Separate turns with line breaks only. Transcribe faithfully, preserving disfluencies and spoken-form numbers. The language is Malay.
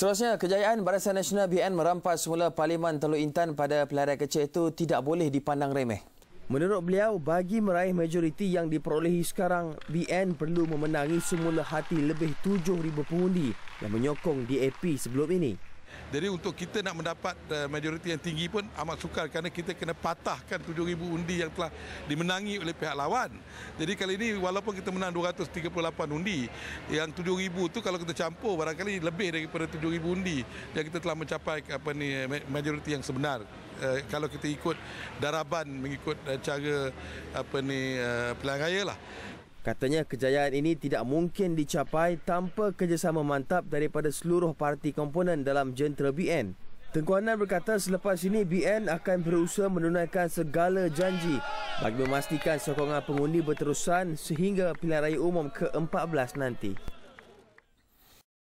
Seterusnya, kejayaan Barisan Nasional B N merampas semula Parlimen Teluk Intan pada pilihan raya kecil itu tidak boleh dipandang remeh. Menurut beliau, bagi meraih majoriti yang diperolehi sekarang, B N perlu memenangi semula hati lebih tujuh ribu pengundi yang menyokong D A P sebelum ini.
Jadi untuk kita nak mendapat majoriti yang tinggi pun amat sukar kerana kita kena patahkan tujuh ribu undi yang telah dimenangi oleh pihak lawan. Jadi kali ini walaupun kita menang dua ratus tiga puluh lapan undi, yang tujuh ribu tu kalau kita campur barangkali lebih daripada tujuh ribu undi yang kita telah mencapai apa ni majoriti yang sebenar. Uh, kalau kita ikut daraban mengikut uh, cara apa ni uh, pilihan raya lah.
Katanya kejayaan ini tidak mungkin dicapai tanpa kerjasama mantap daripada seluruh parti komponen dalam jentera B N. Tengku Hanan berkata selepas ini B N akan berusaha menunaikan segala janji bagi memastikan sokongan pengundi berterusan sehingga pilihan raya umum ke empat belas nanti.